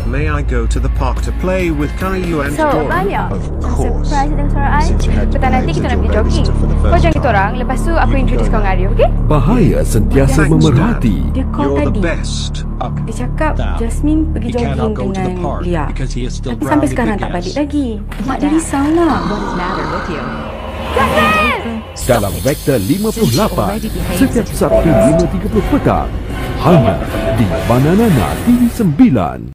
may I go to the park to play with Caillou and So, Dora? banyak. Of course. Surprise dengan suara I. Since you had to Petang nanti behave kita to nak pergi your jogging. babysitter for the Kau first jangan kita time. orang. Lepas tu aku You introduce go kau dengan now. Arya, okay? Bahaya sentiasa Thanks, memerhati. Dia call You're the tadi. best. Dia cakap Now, Jasmine pergi he jogging cannot go to the dengan park Lia. because he is still Tapi sampai grounded sekarang with tak balik gas. lagi. Mak dia risau lah. What is matter with you? Dalam Vektor 58 setiap Sabtu 5.30 petang hanya di Bananana TV9.